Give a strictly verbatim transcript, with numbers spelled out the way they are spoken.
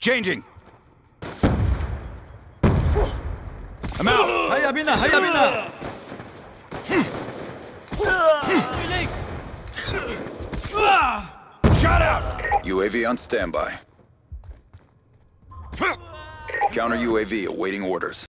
Changing. I'm out. هيا بنا هيا بنا. Shot out. U A V on standby. Counter U A V awaiting orders.